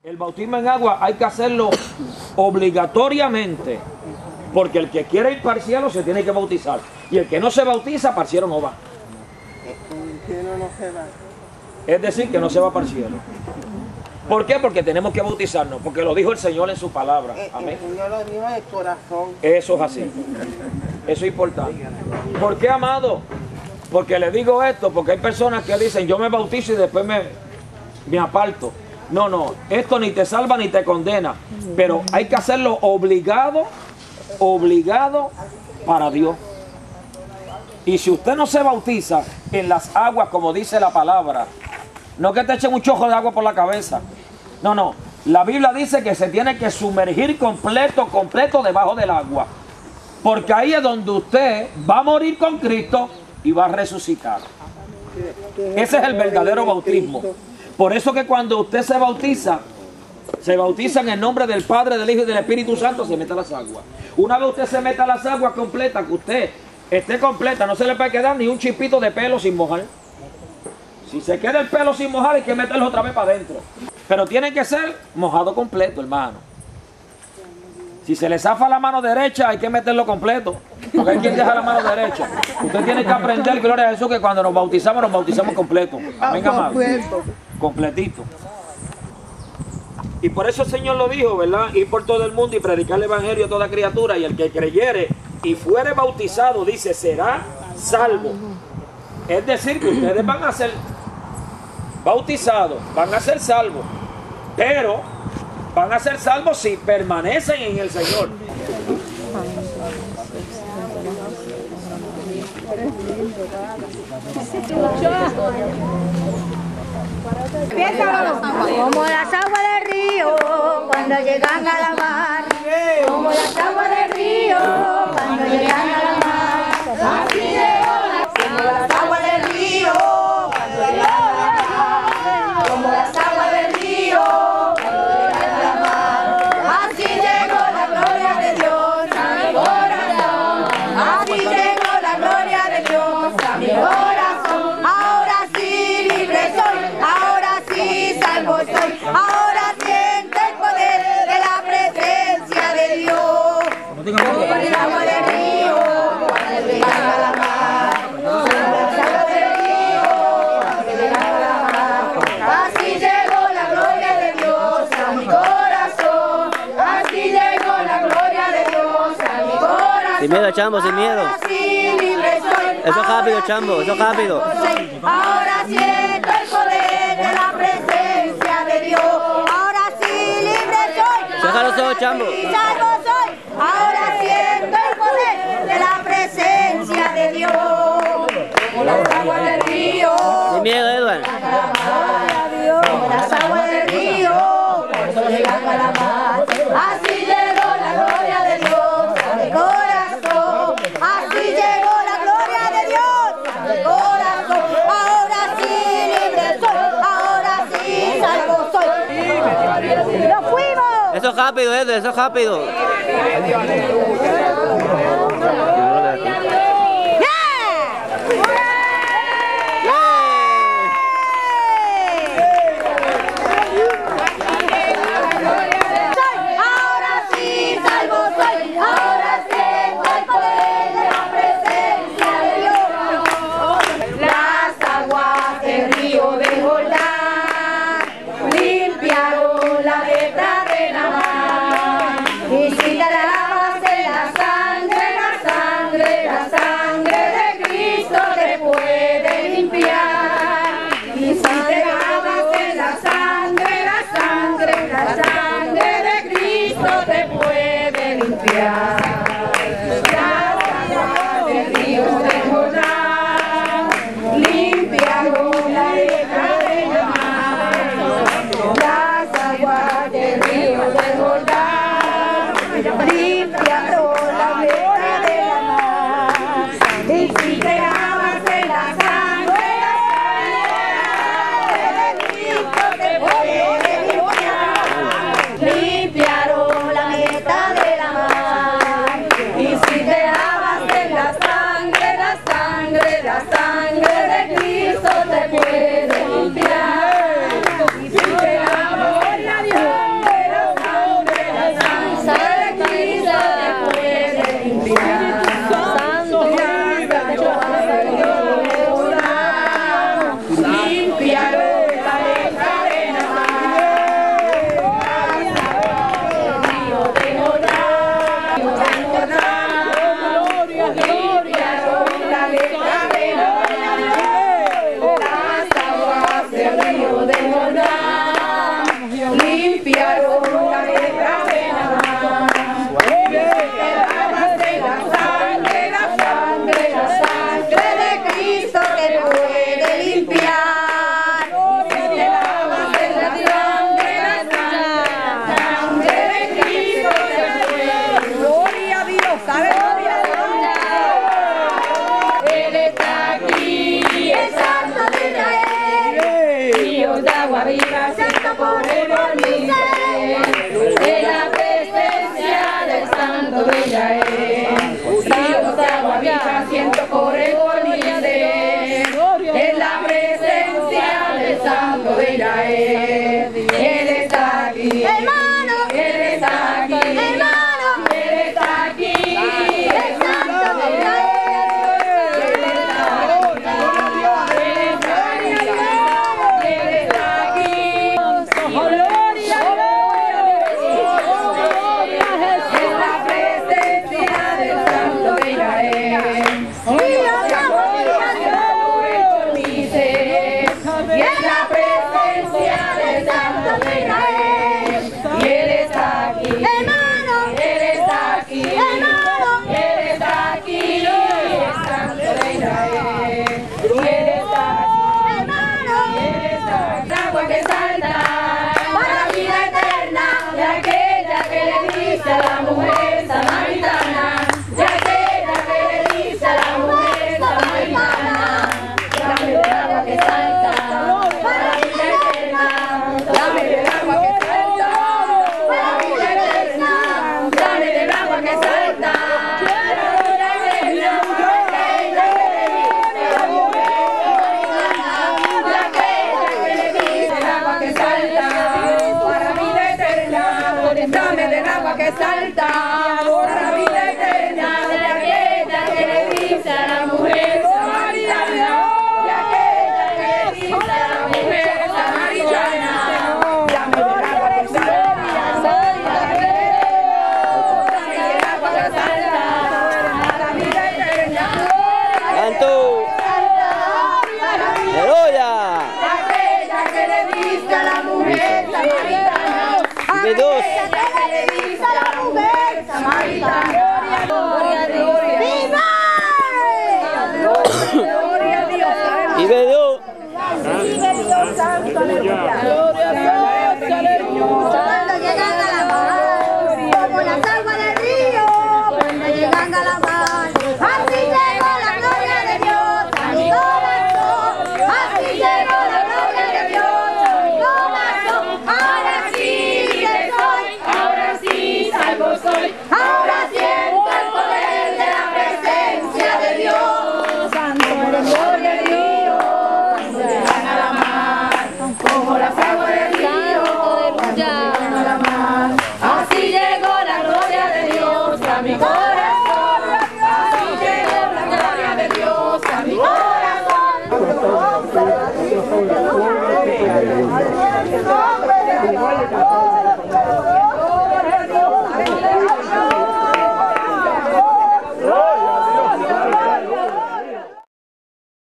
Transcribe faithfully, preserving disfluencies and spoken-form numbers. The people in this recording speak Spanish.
El bautismo en agua hay que hacerlo obligatoriamente, porque el que quiere ir para el cielo se tiene que bautizar, y el que no se bautiza para el cielo no va. Es decir, que no se va para el cielo. ¿Por qué? Porque tenemos que bautizarnos, porque lo dijo el Señor en su palabra. Amén. El Señor lo dijo de corazón. Eso es así. Eso es importante. ¿Por qué, amado? Porque le digo esto, porque hay personas que dicen, yo me bautizo y después me, me aparto. No, no, esto ni te salva ni te condena, pero hay que hacerlo obligado, obligado para Dios. Y si usted no se bautiza en las aguas, como dice la palabra, no que te echen un chojo de agua por la cabeza, no, no, la Biblia dice que se tiene que sumergir completo, completo debajo del agua, porque ahí es donde usted va a morir con Cristo y va a resucitar. Ese es el verdadero bautismo. Por eso que cuando usted se bautiza, se bautiza en el nombre del Padre, del Hijo y del Espíritu Santo, se mete a las aguas. Una vez usted se mete a las aguas completas, que usted esté completa, no se le puede quedar ni un chispito de pelo sin mojar. Si se queda el pelo sin mojar, hay que meterlo otra vez para adentro. Pero tiene que ser mojado completo, hermano. Si se le zafa la mano derecha, hay que meterlo completo. Porque hay quien deja la mano derecha. Usted tiene que aprender, gloria a Jesús, que cuando nos bautizamos, nos bautizamos completo. Amén, amado. Completito. Y por eso el Señor lo dijo, ¿verdad? Ir por todo el mundo y predicar el evangelio a toda criatura. Y el que creyere y fuere bautizado, dice, será salvo. Es decir, que ustedes van a ser bautizados, van a ser salvos. Pero van a ser salvos si permanecen en el Señor. Como las aguas del río cuando llegan a la mar, como las aguas del río cuando llegan a la mar, así llegó la, como las aguas del río cuando llegan a la mar, como las aguas del río cuando llegan a la mar, así llegó la gloria de Dios a mi corazón, así llegó la gloria de Dios a mi corazón. Ahora sí libre soy, ahora sí salvo soy, ahora siento el poder de la presencia de Dios. Como el agua del río cuando llega a la mar, como el agua del río cuando llega a la mar, así llegó la gloria de Dios a mi corazón, así llegó la gloria de Dios a mi corazón. Sin miedo, Chambo, sin miedo. Ahora sí libre soy, Eso es rápido, Chambo, eso es rápido. ahora siento el poder de la presencia de Dios. Ahora sí libre soy. Cierra los ojos, Chambo. Sí, salvo soy. Ahora siento el poder de la presencia de Dios. Como las aguas del río. Sin miedo, Edward. Como las aguas del río cuando llegan a la mar. Así llegó la gloria de Dios a mi corazón. Así llegó la gloria de Dios a mi corazón. Ahora sí libre soy, ahora sí salvo soy. ¡Nos fuimos! Eso es rápido, Edward, eso es rápido. Ahora sí salvo soy, ahora siento el poder de la presencia de Dios. Las aguas del río de Jordán limpiaron la letra de la mar. Y si te lavas en las corre por mi ser, en la presencia del Santo de Israel. Ríos de agua viva siento correr por mi ser, en la presencia del Santo de Israel. Él está aquí, hermano, Él está aquí, hermano, Él está aquí, el Santo de Israel. A la mujer samaritana, de aquella que le dice a la mujer samaritana, dame del agua que salta, para vida eterna, dame del agua que salta, para vida eterna, dame del agua que salta, para vida eterna, de aquella que le dice el agua que salta, para vida eterna, dame del agua que salta por la vida eterna, de aquella que le dice a la mujer samaritana, de aquella que le dice a la mujer samaritana, dame del agua que salta, dame del agua que salta a la vida eterna. ¡Santo! ¡Aleluya! Aquella que le dice a la mujer samaritana, De dos. Y de Dios. Cuando llegan a la mar, como las aguas del río, cuando llegan a la mar, así llegó la gloria de Dios a mi corazón, así llegó la gloria de Dios a mi corazón. Ahora sí libre soy, ahora sí salvo soy, ahora siento el poder de la presencia de Dios. Santo la gloria de Dios, cuando llegan a la mar, como las aguas del río, cuando llegan a la mar, así llegó la gloria de Dios a mi corazón, así llegó la gloria de Dios a mi corazón.